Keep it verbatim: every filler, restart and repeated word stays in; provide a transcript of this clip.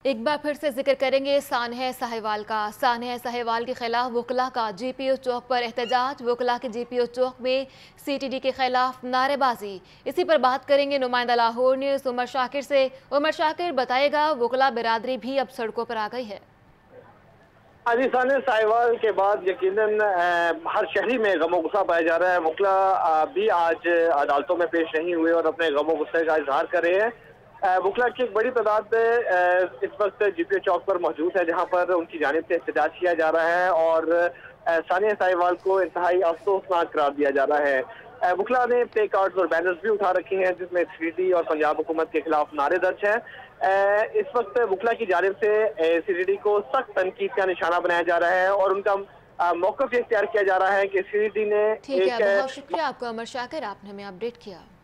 एक बार फिर से जिक्र करेंगे सानह साहिवाल का। सानह साहिवाल के खिलाफ वकला का जीपीओ चौक पर एहतजाज। वकला के जीपीओ चौक में सीटीडी के खिलाफ नारेबाजी। इसी पर बात करेंगे नुमाइंदा लाहौर न्यूज़ उमर शाकिर से। उमर शाकिर बताएगा, वकला बिरादरी भी अब सड़कों पर आ गई है। हाजी, सानह साहिवाल के बाद यकीनन हर शहरी में गमो गुस्सा पाया जा रहा है। वकला भी आज अदालतों में पेश नहीं हुए और अपने गमो गुस्से का इजहार कर रहे हैं। वकला की एक बड़ी तादाद इस वक्त जीपीओ चौक पर मौजूद है, जहां पर उनकी जानिब से एहतजाज किया जा रहा है और सानह साहिवाल को इंतहाई अफसोसनाक करार दिया जा रहा है। वकला ने प्ले कार्ड्स और बैनर्स भी उठा रखे हैं, जिसमें सीटीडी और पंजाब हुकूमत के खिलाफ नारे दर्ज हैं। इस वक्त वकला की जानिब से सीटीडी को सख्त तनकीद का निशाना बनाया जा रहा है और उनका मौक़िफ़ इख्तियार किया जा रहा है कि सीटीडी ने ठीक है, बहुत शुक्रिया आपका उमर शाकिर, आपने हमें अपडेट किया।